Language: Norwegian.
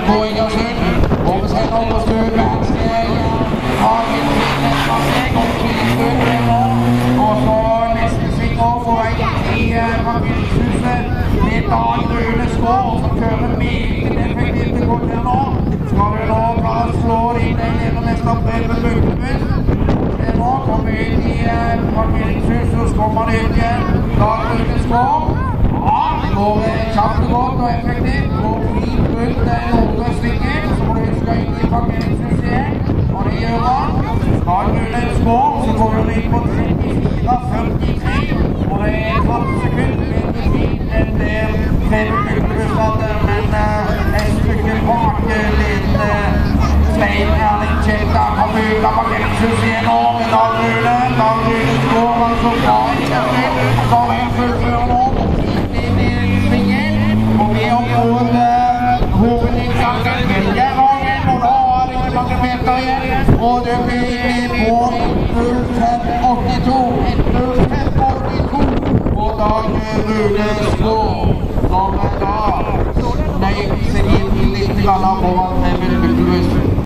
Egersund. Oversender på støt venstre. Hagen finner fra seg og støt med nå. Og så nesten svinger på vei i parkeringshuset. Det er Dan Rune Skår som kører meget effektivt til kortet nå. Skal vi nå klare å slå inn den ene neste april med Bøkkebuss. Nå kommer vi inn i parkeringshuset, og så kommer man ut igjen. Dan Rune Skår. Ja, det går kjapt og godt og effektivt. Går fint rundt nordre svinger, så må du huske inn i parkeringshuset igjen. Og det gjør han. Dan Rune Skår, så går du inn på 34-43. Og det er 30 sekunder. Det er fint en del flere Bøkkebussene, men et stykke bak litt Svein Erling Kjelta kommer ut av parkeringshuset igjen nå med Dan Rune. Dan Rune Skår, altså bra i kjøkken. Så har vi en fullfører nå. Og vi har fått hovedinngangen til Gjerrangen, og da har det ikke mange meter igjen. Og det blir på 0582. 0582 på Dan Rune Skår, som da nøyer seg inn litt foran med Bøkkebuss.